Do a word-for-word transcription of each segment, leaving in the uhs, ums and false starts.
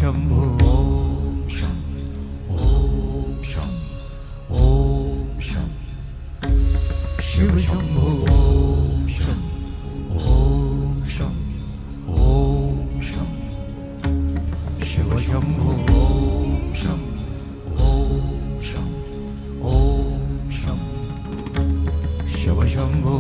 शंभो ओम शं ओम शं ओम शं शिव शंभो ओम शं ओम शं ओम शं शिव शंभो ओम शं ओम शं ओम शं शिव शंभो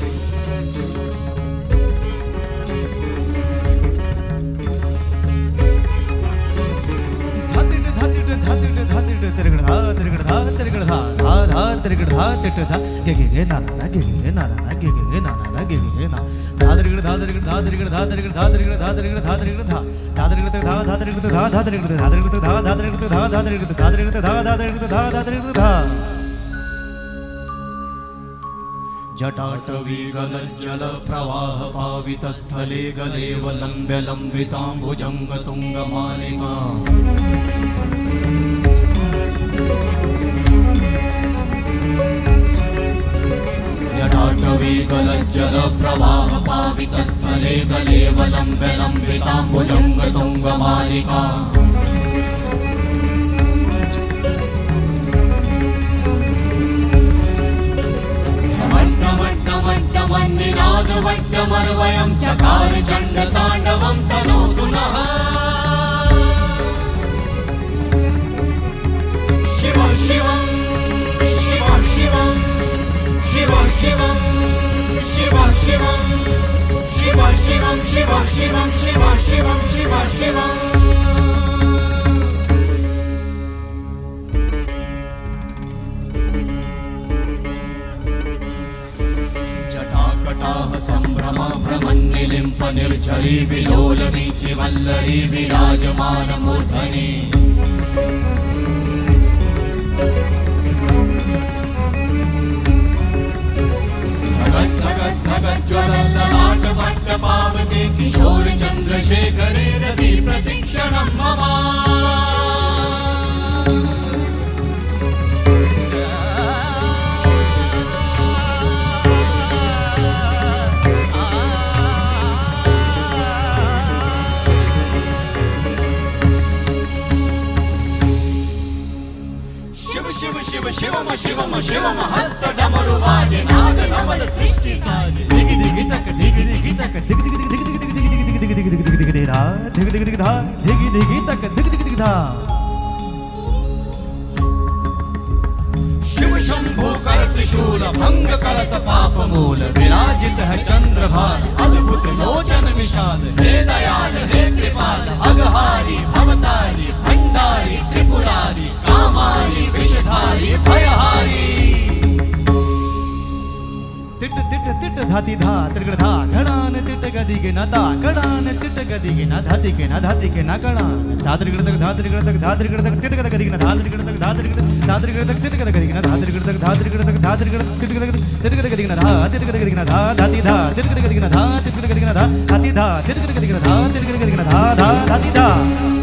जटाटवी गलज्जल प्रवाह पावितस्थले गलेवलम्ब्य लम्बिताम्बुजङ्ग तुङ्गमालिका जटाटवी गलज्जल प्रवाह पावितस्थले गलेवलम्ब्य लम्बिताम्बुजङ्ग तुङ्गमालिका वट्टमर्वयं चकार चण्डताण्डवं तनोतु नः शिव शिवं शिव शिवं शिव शिवं शिव शिवं शिव शिवं शिव शिवं शिव शिवं शिव शिवं संभ्रम भ्रमन्निलिम्प निर्झरी विलोल वीचि वल्लरी विराजमान मूर्धनि धगत् धगत् धगत् ज्वलल्ललाट वट्ट पावते किशोर चन्द्रशेखरे रति प्रतिक्षणं मम शिव शिव शिवम शिवम शिवम हस्त डमरु बाजे नाद नवल सृष्टि साजे दिग दिग तक दिग दिग तक दिग दिग दिग दिग दिग दिग दिग दिग दिग दिग दिग धा दिग दिग दिग धा दिग दिग तक दिग दिग दिग धा शिव शंभो कर त्रिशूल भंग करत पाप मूल विराजित है चंद्रभान अद्भुत लोचन विशाल हे दयाल हे कृपाल अघहारी भवतारी भंडारी त्रिपुरारी कामारी विषधारी भयहारी तिट तिट तिट धाति धा त्रिगण धा घड़ान तिट गदि के नता घड़ान तिट गदि के न धाति के न धाति के न घड़ान धात्रिगण तक धात्रिगण तक धात्रिगण तक तिट गद गदि के न धात्रिगण तक धात्रिगण धात्रिगण तक तिट गद गदि के न धात्रिगण तक धात्रिगण तक धात्रिगण तिट गद तिट गद गदि के न धा तिट गद गदि के न धा धाति धा तिट गद गदि के न धा तिट गद गदि के न धा धाति धा तिट गद गदि के न धा तिट गद गदि के न धा धा धाति धा